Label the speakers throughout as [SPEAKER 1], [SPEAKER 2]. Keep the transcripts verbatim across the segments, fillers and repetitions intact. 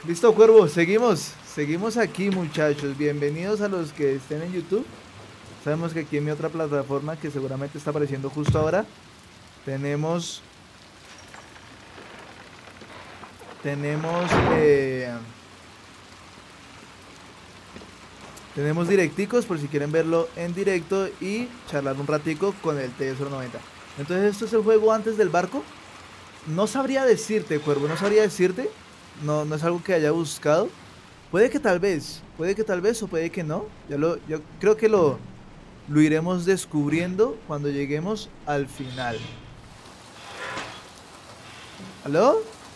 [SPEAKER 1] Listo, Cuervo, seguimos. Seguimos aquí, muchachos. Bienvenidos a los que estén en YouTube. Sabemos que aquí en mi otra plataforma, que seguramente está apareciendo justo ahora, tenemos... Tenemos... Eh, tenemos directicos por si quieren verlo en directo y charlar un ratico con el T S noventa. Entonces, ¿esto es el juego antes del barco? No sabría decirte, Cuervo, no sabría decirte. No, no es algo que haya buscado. Puede que tal vez, puede que tal vez o puede que no. Ya lo, yo creo que lo, lo iremos descubriendo cuando lleguemos al final. ¿Aló?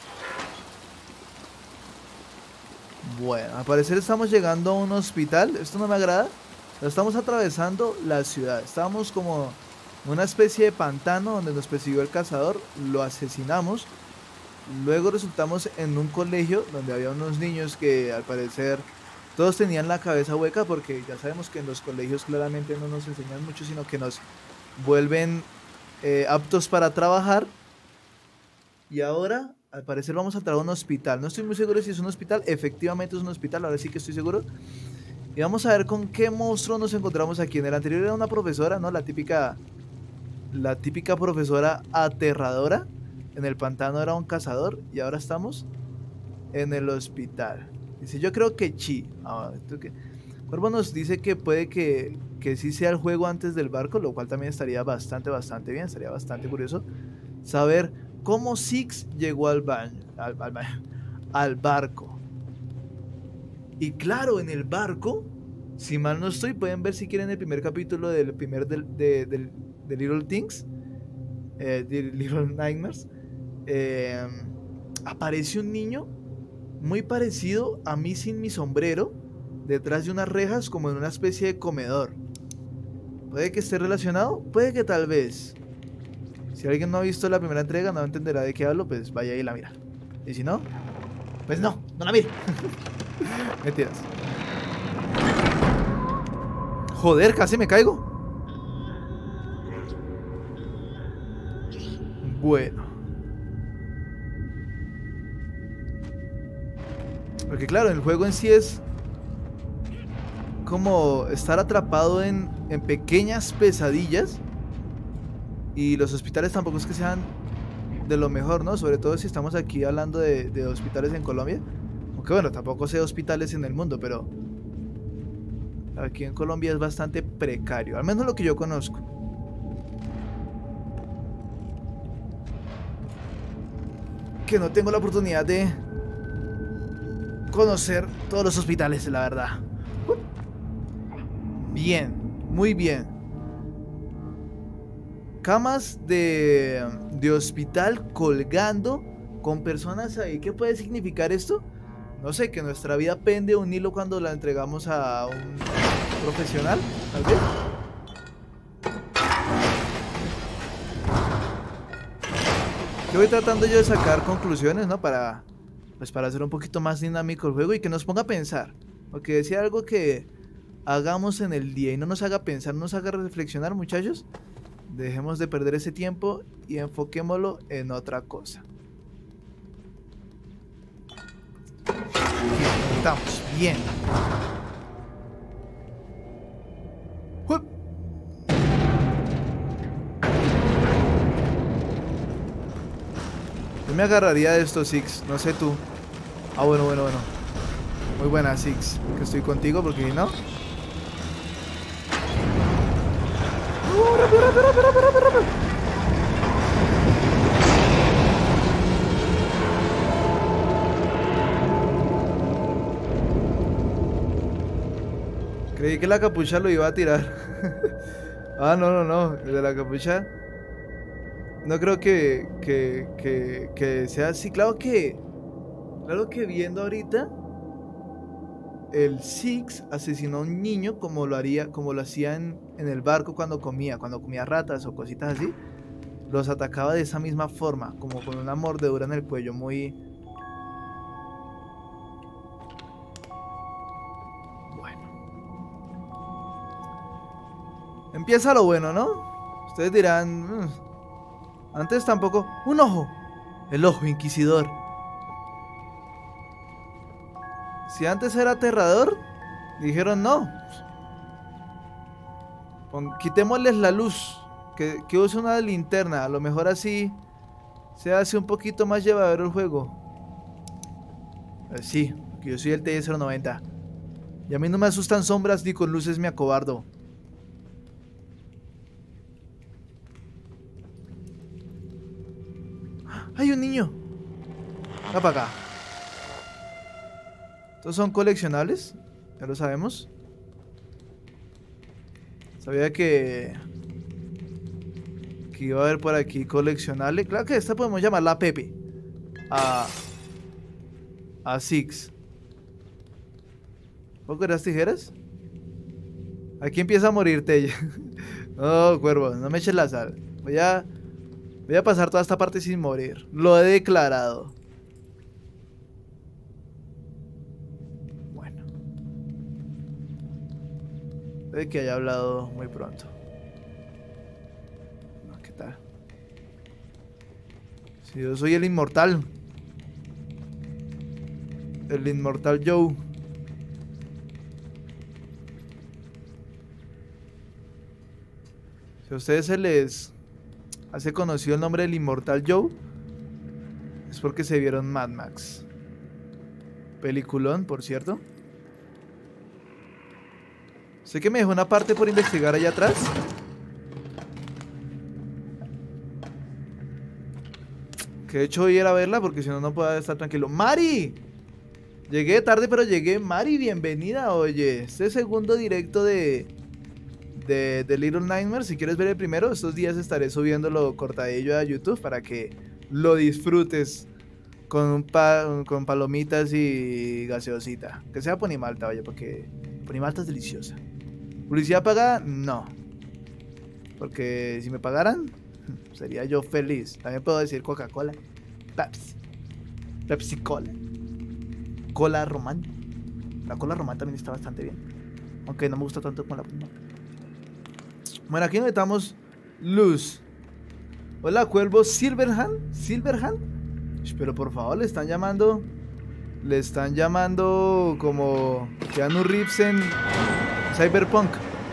[SPEAKER 1] Bueno, al parecer estamos llegando a un hospital. Esto no me agrada. Estamos atravesando la ciudad. Estábamos como en una especie de pantano donde nos persiguió el cazador. Lo asesinamos. Luego resultamos en un colegio donde había unos niños que al parecer todos tenían la cabeza hueca, porque ya sabemos que en los colegios claramente no nos enseñan mucho, sino que nos vuelven eh, aptos para trabajar. Y ahora al parecer vamos a entrar a un hospital. No estoy muy seguro si es un hospital. Efectivamente es un hospital, ahora sí que estoy seguro. Y vamos a ver con qué monstruo nos encontramos aquí. En el anterior era una profesora, ¿no? La típica, la típica profesora aterradora. En el pantano era un cazador y ahora estamos en el hospital. Dice, yo creo que Chi. Ah, ¿qué? Cuervo nos dice que puede que, que sí sea el juego antes del barco, lo cual también estaría bastante, bastante bien. Estaría bastante curioso saber cómo Six llegó al baño, al, al, baño, al barco. Y claro, en el barco, si mal no estoy, pueden ver si quieren el primer capítulo del primer del, de, del, de Little Things, eh, de Little Nightmares. Eh, aparece un niño muy parecido a mí sin mi sombrero detrás de unas rejas, como en una especie de comedor. Puede que esté relacionado, puede que tal vez. Si alguien no ha visto la primera entrega, no entenderá de qué hablo, pues vaya y la mira. Y si no, pues no, no la mire. Mentiras. Joder, casi me caigo. Bueno, porque claro, el juego en sí es como estar atrapado en, en pequeñas pesadillas. Y los hospitales tampoco es que sean de lo mejor, ¿no? Sobre todo si estamos aquí hablando de, de hospitales en Colombia. Aunque bueno, tampoco sé hospitales en el mundo, pero aquí en Colombia es bastante precario. Al menos lo que yo conozco. Que no tengo la oportunidad de conocer todos los hospitales, la verdad. Bien, muy bien. Camas de, de hospital colgando con personas ahí. ¿Qué puede significar esto? No sé, que nuestra vida pende de un hilo cuando la entregamos a un profesional, tal vez. Yo voy tratando yo de sacar conclusiones, ¿no? Para, pues para hacer un poquito más dinámico el juego y que nos ponga a pensar. Porque decía algo que hagamos en el día y no nos haga pensar, no nos haga reflexionar, muchachos. Dejemos de perder ese tiempo y enfoquémoslo en otra cosa. Estamos bien. ¡Hup! Yo me agarraría de estos, Six. No sé tú. Ah, bueno, bueno, bueno. Muy buena, Six. Que estoy contigo porque no. ¡Oh, rápido, rápido, rápido, rápido, rápido, rápido! Creí que la capucha lo iba a tirar. Ah, no, no, no. El de la capucha. No creo que, que, que, que sea así. Claro que. Claro que viendo ahorita. El Six asesinó a un niño como lo haría, como lo hacía en, en el barco cuando comía, cuando comía ratas o cositas así. Los atacaba de esa misma forma, como con una mordedura en el cuello muy... Bueno. Empieza lo bueno, ¿no? Ustedes dirán... "Mm, antes tampoco... ¡Un ojo! El ojo inquisidor. Si antes era aterrador, dijeron no. Pon, quitémosles la luz. Que, que use una linterna. A lo mejor así se hace un poquito más llevadero el juego. Eh, sí, que yo soy el T cero noventa. Y a mí no me asustan sombras ni con luces me acobardo. ¡Hay un niño! Va para acá. ¿Estos son coleccionables? Ya lo sabemos. Sabía que... que iba a haber por aquí coleccionable. Claro que esta podemos llamarla a Pepe. A... A Six. ¿Puedo coger las tijeras? Aquí empieza a morirte ella. No, cuervo, no me eches la sal. Voy a... Voy a pasar toda esta parte sin morir. Lo he declarado. Bueno. Puede que haya hablado muy pronto. No, ¿qué tal? Si yo soy el inmortal. El inmortal Joe. Si a ustedes se les hace conocido el nombre del inmortal Joe, es porque se vieron Mad Max. Peliculón, por cierto. Sé que me dejó una parte por investigar allá atrás. Que de hecho voy a ir a verla porque si no, no puedo estar tranquilo. ¡Mari! Llegué tarde, pero llegué. Mari, bienvenida. Oye, este segundo directo de... De, de Little Nightmares, si quieres ver el primero, estos días estaré subiéndolo cortadillo a YouTube para que lo disfrutes con, un pa, con palomitas y gaseosita. Que sea ponimalta, oye, porque ponimalta es deliciosa. ¿Publicidad pagada? No. Porque si me pagaran, sería yo feliz. También puedo decir Coca-Cola, Pepsi, Pepsi Cola, Cola Román. La Cola Román también está bastante bien, aunque no me gusta tanto con la Román. Bueno, aquí necesitamos luz. Hola, cuervo Silverhand. Silverhand. Pero por favor, le están llamando. Le están llamando como Keanu Reeves en Cyberpunk.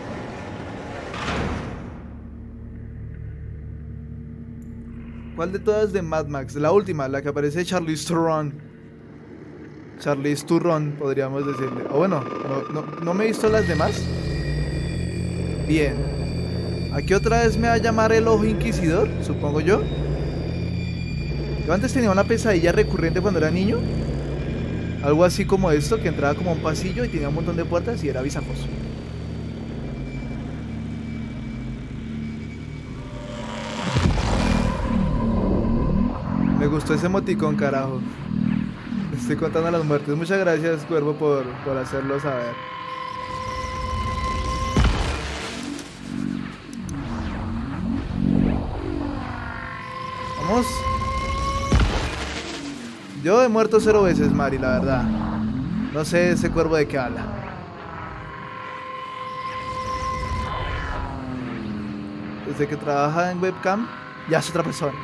[SPEAKER 1] ¿Cuál de todas de Mad Max? La última, la que aparece Charlize Theron. Charlize Theron, podríamos decirle. O bueno, no, no, no me he visto las demás. Bien. Aquí otra vez me va a llamar el ojo inquisidor, supongo yo. Yo antes tenía una pesadilla recurrente cuando era niño. Algo así como esto, que entraba como a un pasillo y tenía un montón de puertas y era bisajoso. Me gustó ese emoticón, carajo. Estoy contando las muertes. Muchas gracias, cuervo, por, por hacerlo saber. Vamos. Yo he muerto cero veces, Mari, la verdad. No sé ese cuervo de qué habla. Desde que trabaja en webcam, ya es otra persona.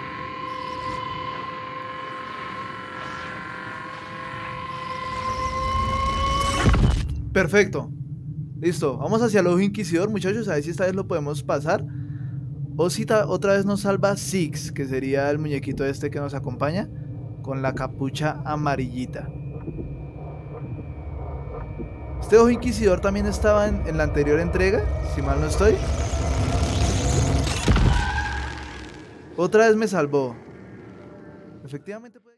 [SPEAKER 1] Perfecto. Listo. Vamos hacia el ojo inquisidor, muchachos. A ver si esta vez lo podemos pasar. O si otra vez nos salva Six, que sería el muñequito este que nos acompaña, con la capucha amarillita. Este ojo inquisidor también estaba en, en la anterior entrega, si mal no estoy. Otra vez me salvó. Efectivamente puede...